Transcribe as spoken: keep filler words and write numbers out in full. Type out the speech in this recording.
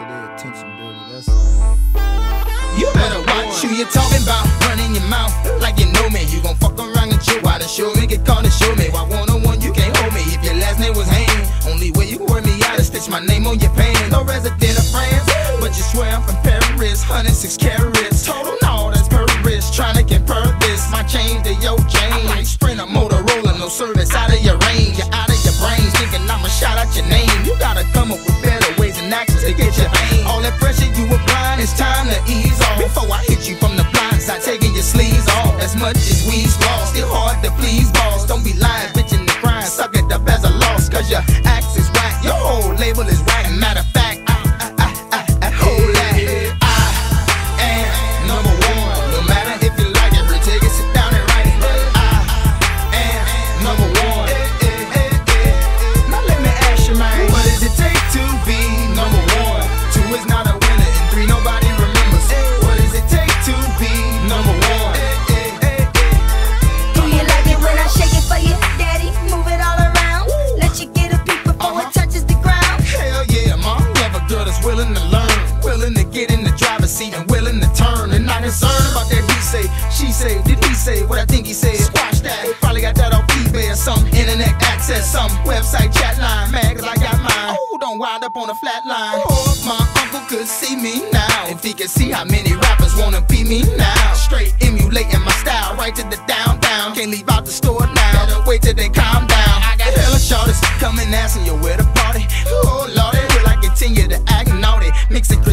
to their attention dirty, that's all. You better watch who you talking about, running your mouth like you know me. You gon' fuck around and chill while the show me, get caught and show me. Why one-on-one you can't hold me if your last name was Hayne. Only way you can wear me out is stitch my name on your pants. No resident of France, but you swear I'm from Paris. one oh six carats, total no, that's Paris. Tryna compare this, my chain to your chain. I might sprint a Motorola, no service out of your range. You're out of your brains, thinking I'ma shout out your name. You gotta come up with better ways and actions to get your pain. All that pressure you applying, it's time to ease off. Before I hit you from the blind side, taking your sleeves off. As much as we's lost, still hard to please boss. Don't be lying, bitchin' and crying, suck it up as a loss. Cause your axe is whack, your whole label is whack. Matter of fact, I, I, I, I, I hold that. I am number one. No matter if you like it, retake it, sit down and write it. I am number one. Now let me ask you, man, what does it take to be number one? Two is not a winner, and three nobody remembers. What does it take to be number one? Do you like it when I shake it for you, daddy? Move it all around. Let you get a peek before it touches the ground. Hell yeah, mom, love a girl that's willing to learn, willing to get in the driver's seat and willing to turn. And not concerned about that he say, she say, did he say what I think he said? Squash that, probably got that off eBay or some internet access, some website chat line, man, cause I got mine. Oh, don't wind up on a flat line. Oh, if my uncle could see me now, if he could see how many rappers wanna be me now. Straight emulating my style, right to the down, down. Can't leave out the store now, better wait till they calm down. I got hella shorties coming asking you where the party. Oh lordy, will I continue to act naughty? Mix it